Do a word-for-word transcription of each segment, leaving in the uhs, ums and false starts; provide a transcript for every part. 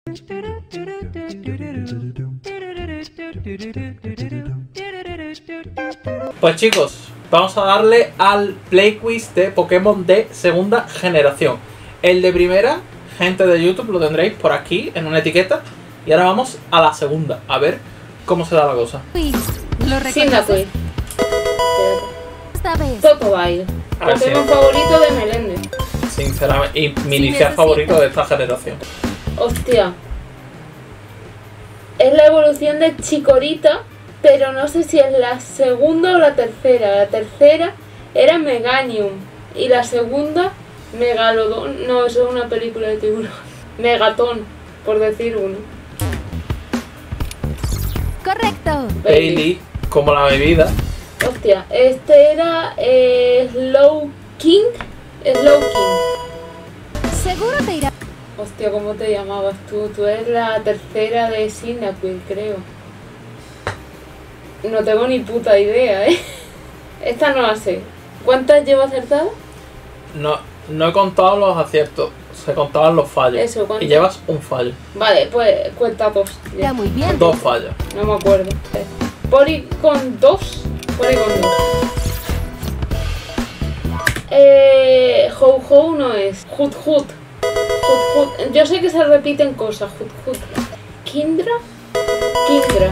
Pues chicos, vamos a darle al Play Quiz de Pokémon de segunda generación. El de primera, gente de YouTube, lo tendréis por aquí en una etiqueta. Y ahora vamos a la segunda, a ver cómo se da la cosa. ¿Lo reconoces? Esta vez. Totodile. A ver si- Pokémon favorito de Meléndez. Sinceramente, y mi Si inicial necesitas- favorito de esta generación. Hostia. Es la evolución de Chikorita, pero no sé si es la segunda o la tercera. La tercera era Meganium y la segunda Megalodon. No, eso es una película de tiburón. Megatón, por decir uno. Correcto. Bailey, como la bebida. Hostia, este era eh, Slow King. Slow King. Seguro te irá. Hostia, ¿cómo te llamabas tú? Tú eres la tercera de Cyndaquil, creo. No tengo ni puta idea, ¿eh? Esta no la sé. ¿Cuántas llevo acertadas? No, no he contado los aciertos, se contaban los fallos. Eso, ¿cuánto? Y llevas un fallo. Vale, pues cuenta dos. Ya Ya. muy bien. Dos fallos. No me acuerdo. Eh, Por ir con dos. Por ir con dos. Eh, Ho Ho no es. Hut Hut. Hut Hut. Yo sé que se repiten cosas. Hut Hut. Kindra. Kindra.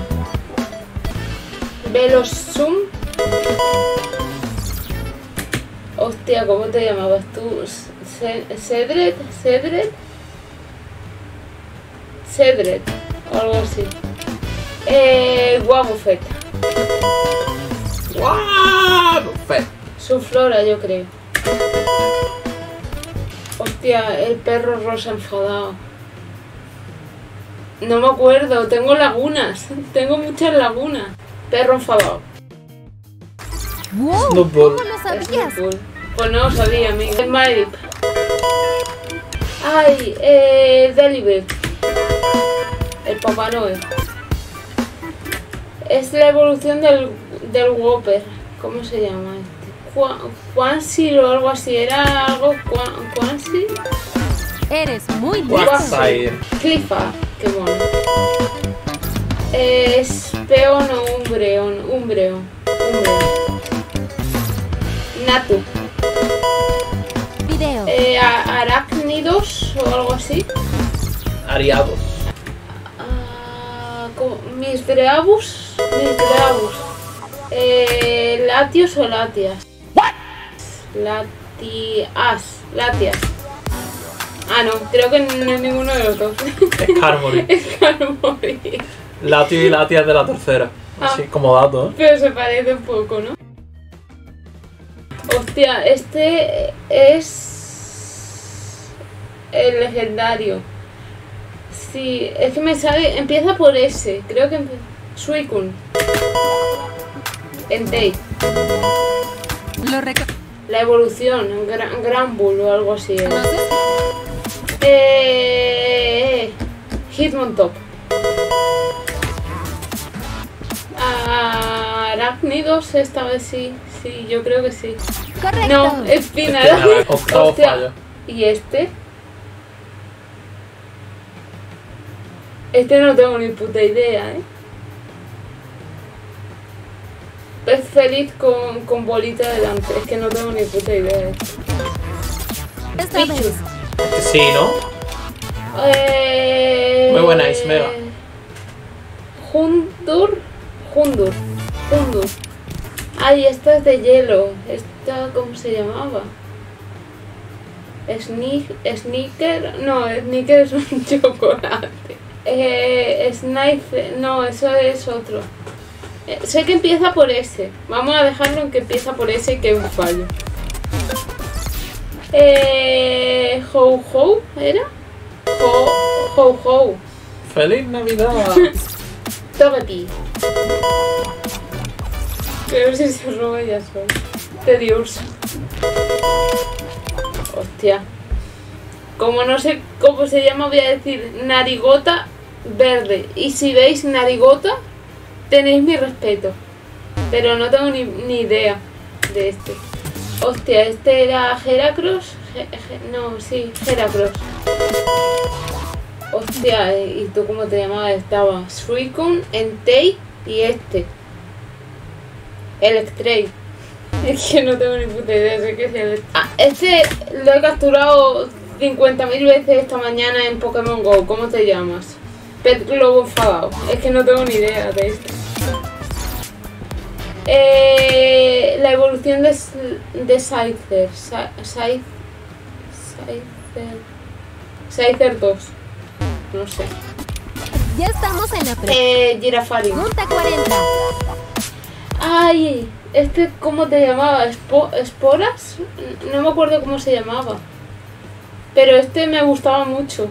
Velosum. Hostia, ¿cómo te llamabas tú? Ce- Cedret. Cedret. Cedret. O algo así. Eh, Wobbuffet. ¡Guau! Perfecto. Su flora, yo creo. Hostia, el perro rosa enfadado. No me acuerdo, tengo lagunas. Tengo muchas lagunas. Perro enfadado. Wow, Snowball. ¿cómo lo Es sabías? muy cool. Pues no lo sabía, amigo. El Marip. Ay, eh, Delibird. El Papá Noel. Es la evolución del, del Whopper. ¿Cómo se llama este? Qua- Quansil o algo así. Era algo Qua- Quansil. Eres muy listo. Quagsire. Clifa. Qué mono. Eh, Speon o Umbreon. Umbreon. Umbreon. Natu. Video. Eh, a- Arácnidos o algo así. Ariados. Ah, como- Misdreavus. Misdreavus. Eh, Latios o Latias. Latias. Latias. Ah, no, creo que no es ninguno de los dos. Skarmory. Skarmory. Latio y Latias de la tercera. Así Ah. como dato, ¿eh? Pero se parece un poco, ¿no? Hostia, este es el legendario. Sí, es que me sale, empieza por S, creo que empe- Suicune. Entei. ¿Lo reconoces? La evolución, Gran, Granbull o algo así. era. Eh, Hitmontop. Arácnidos, esta vez sí, sí, yo creo que sí. Correcto. No, Espina. Espina, octavo Hostia. fallo. ¿Y este? Este no tengo ni puta idea, ¿eh? Pez feliz con, con bolita delante. Es que no tengo ni puta idea de esto. Esta Pichu. vez. Sí, ¿no? Eh... Muy buena, Ismega. Hundur. Hundur. Hundur. Ay, esta es de hielo. Esta, ¿cómo se llamaba? Sneak, Sneaker. No, Sneaker es un chocolate. Eh, Snipe. No, eso es otro. Eh, sé que empieza por S. Vamos a dejarlo en que empieza por S y que es un fallo. Eh, Ho Ho, ¿era? Ho Ho Ho. ¡Feliz Navidad! Togepi. Creo que si se roba ya soy. Tedious. Hostia. Como no sé cómo se llama, voy a decir Narigota verde. Y si veis Narigota, tenéis mi respeto. Pero no tengo ni, ni idea de este. Hostia, este era Heracross. Ge- ge- no, sí, Heracross. Hostia, ¿y tú cómo te llamabas? Estaba Suicune, Entei y este. Electrade. Es que no tengo ni puta idea, sé que es el... Ah, este lo he capturado cincuenta mil veces esta mañana en Pokémon Go. ¿Cómo te llamas? Pet Globo enfadado. Es que no tengo ni idea de esto. Eh, la evolución de, de Scyther. Scyther. Scyther dos. No sé. Ya estamos en la pre. Eh, Girafari. Pregunta cuarenta. Ay, este, ¿cómo te llamaba? ¿Espo ¿Esporas? No me acuerdo cómo se llamaba. Pero este me gustaba mucho.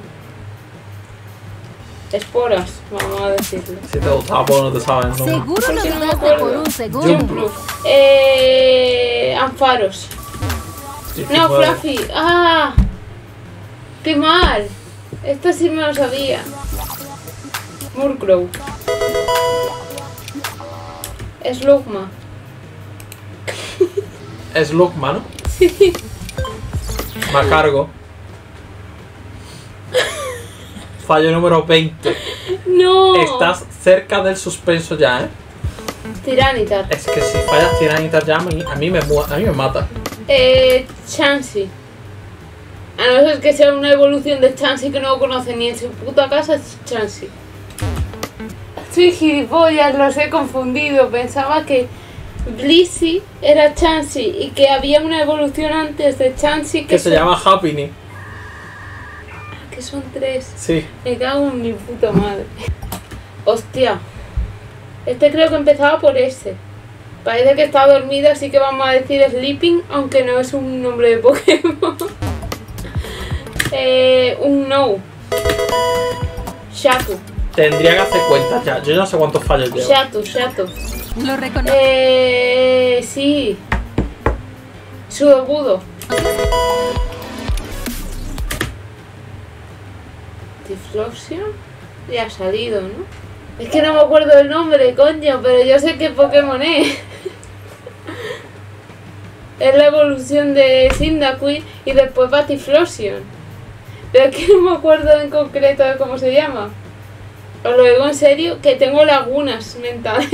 Esporas, vamos a decirlo. Si te gustaba, pues no te sabes, ¿no? Seguro lo Porque no me dudaste acuerdo. por un segundo. Jumpluff. Eh, Ampharos. Sí, No, sí, puede. Fluffy. ¡Ah! ¡Qué mal! Esto sí me lo sabía. Murkrow. Slugma. Es Lugma, ¿no? Me cargo. Fallo número veinte. ¡No! Estás cerca del suspenso ya, ¿eh? Tiranitar. Es que si fallas Tiranitar ya, a mí, a mí me, mu- a mí me mata. Eh, Chansey. A no ser que sea una evolución de Chansey que no conoce ni en su puta casa, es Chansey. Soy gilipollas, los he confundido. Pensaba que Blissey era Chansey y que había una evolución antes de Chansey que, Que se llama Happiny. que son tres. Sí. Me cago en mi puta madre. Hostia. Este creo que empezaba por ese. Parece que está dormida, así que vamos a decir Sleeping, aunque no es un nombre de Pokémon. eh, un No. Shaku. Tendría que hacer cuentas ya. Yo no sé cuántos fallos llevo. Shato, Shato. Lo reconozco. Eh, sí. Sudobudo. Tiflosion. Ya ha salido, ¿no? Es que no me acuerdo del nombre, coño, pero yo sé qué Pokémon es. Es la evolución de Cyndaquil y después va Tiflosion. Pero es que no me acuerdo en concreto de cómo se llama. Os lo digo en serio, que tengo lagunas mentales.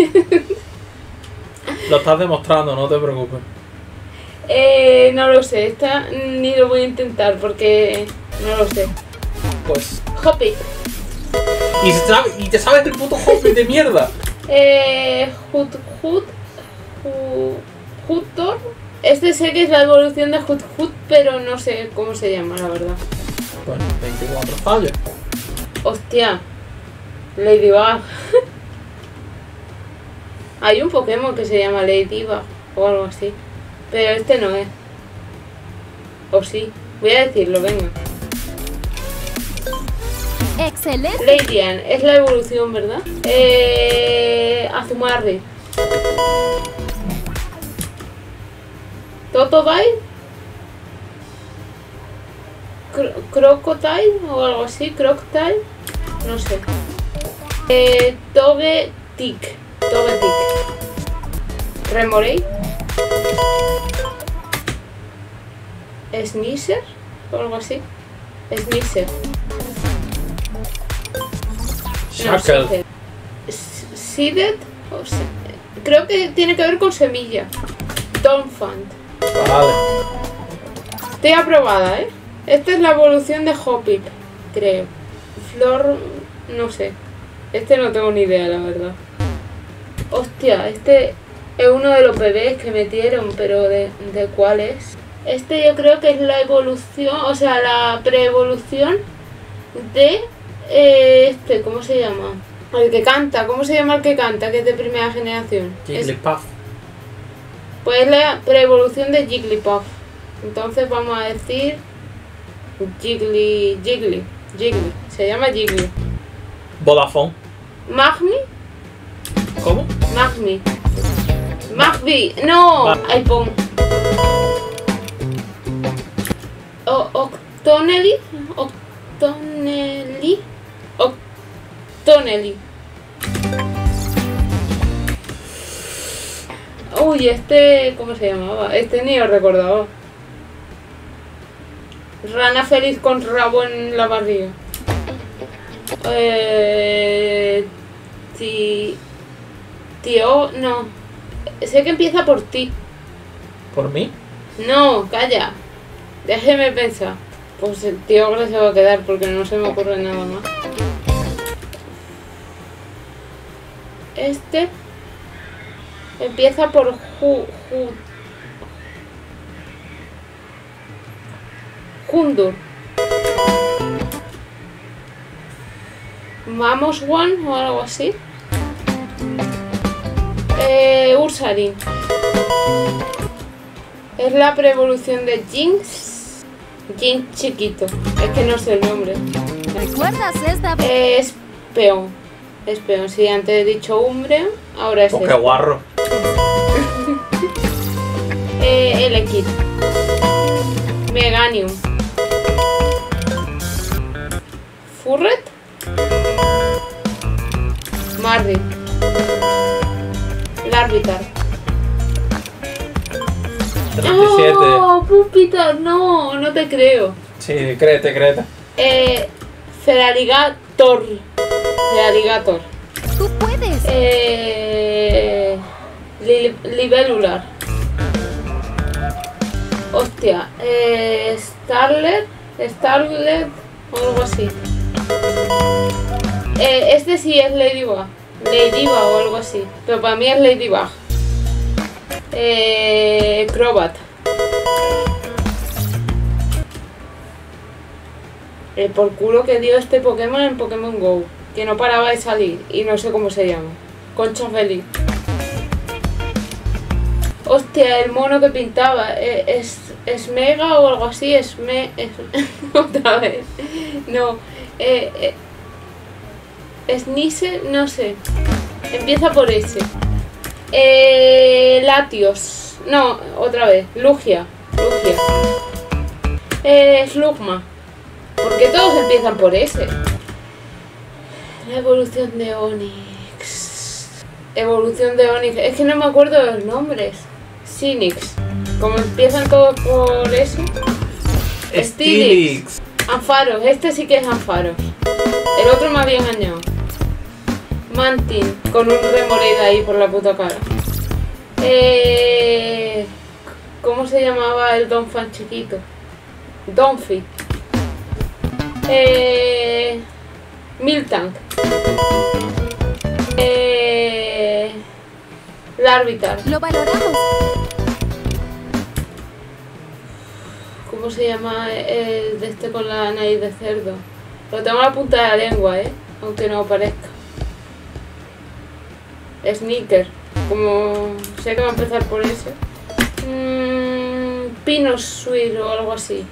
Lo estás demostrando, no te preocupes. eh, no lo sé, esta ni lo voy a intentar porque no lo sé. Pues. Hoppy. ¿Y, sabe- y te sabes el puto Hoppy de mierda? Eh, Hut Hut Hu- Hutor. Este sé que es la evolución de Hut Hut, pero no sé cómo se llama, la verdad. Bueno, veinticuatro fallos. Hostia. Ladybug. Hay un Pokémon que se llama Ladybug o algo así. Pero este no es. O sí. Voy a decirlo, venga. Excelente. Ladian, es la evolución, ¿verdad? Eh, Azumarill. Totodile. Cro- Crocodile o algo así, Crocodile. No sé. Eh, Togetic. Togetic. Remoraid. Sneasel o algo así. Sneasel. No, Shackle. Seeded. S- Seeded o se- creo que tiene que ver con semilla. Donphan. Vale. Estoy aprobada, ¿eh? Esta es la evolución de Hoppip, creo. Flor, no sé. Este no tengo ni idea, la verdad. Hostia, este es uno de los bebés que metieron, pero ¿de, de cuál es? Este yo creo que es la evolución, o sea, la preevolución de eh, este, ¿cómo se llama? El que canta, ¿cómo se llama el que canta? Que es de primera generación. Es- Jigglypuff. pues la preevolución de Jigglypuff. Entonces vamos a decir Jiggly, Jiggly, Jiggly. Se llama Jiggly. Vodafone. Magmi, ¿Cómo? Magmi. Magby, no. Ma- Ahí pon. O, Octonelli, Octonelli, Octonelli. Uy, este, ¿cómo se llamaba? Este ni lo recordaba. Rana feliz con rabo en la barriga. Eh, ti, tío, no. Sé que empieza por ti. ¿Por mí? No, calla. Déjeme pensar. Pues el tío Ogre se va a quedar porque no se me ocurre nada más. Este empieza por Ju, Ju, Jundur. Vamos One o algo así. Eh, Ursaring. Es la preevolución de Jinx. Jinx chiquito. Es que no sé el nombre. ¿Recuerdas esta vez? Eh, es peón. Es peón. Sí, antes he dicho Umbreon. Ahora es Oh, qué este. guarro. Eh, Elekid. Meganium. Furret. Mardi. Larvitar. treinta y siete. ¡Oh, pupita! No, no te creo. Sí, créete, créete. Eh, Feraligator. Feraligator. Tú puedes. Eh, li, Libellular. Hostia. Eh, Starlet. Starlet. O algo así. Eh, este sí es Ladybug. Ladybug o algo así. Pero para mí es Ladybug. Eh, Crobat. El por culo que dio este Pokémon en Pokémon Go. Que no paraba de salir. Y no sé cómo se llama. Concha feliz. Hostia, el mono que pintaba. eh, Es, es Mega o algo así. Es me. Es, otra vez. No. Eh, eh, es Nise, no sé. Empieza por ese. Eh, Latios. No, otra vez. Lugia. Lugia. Eh, Slugma. Porque todos empiezan por ese. La evolución de Onix. Evolución de Onix. Es que no me acuerdo de los nombres. Sinix. Como empiezan todos por ese. Steelix. Ampharos. Este sí que es Ampharos. El otro me había engañado. Mantin. Con un Remoraid ahí por la puta cara. Eh, ¿Cómo se llamaba el Donphan chiquito? Donphy. Eh, Miltank. Eh, Larvitar. Lo valoramos. ¿Cómo se llama el de este con la nariz de cerdo? Lo tengo en la punta de la lengua, ¿eh? Aunque no parezca. Sneaker. Como sé que va a empezar por ese. Mm, Pinosweet o algo así.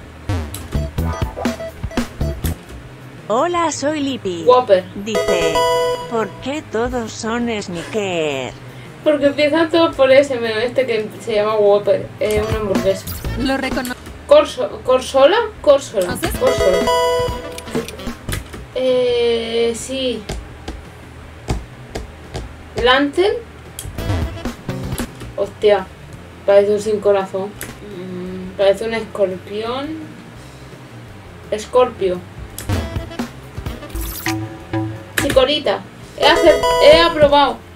Hola, soy Lippy. Whopper. Dice, ¿por qué todos son sneaker? Porque empiezan todos por ese, menos este que se llama Whopper. Es una hamburguesa. Lo reconozco. Corso, ¿Corsola? Corsola. ¿Haces? Corsola. Eh, sí. Lantel. Hostia. Parece un sin corazón. Mm, parece un escorpión. Escorpio. Chicorita. He, acert- he aprobado.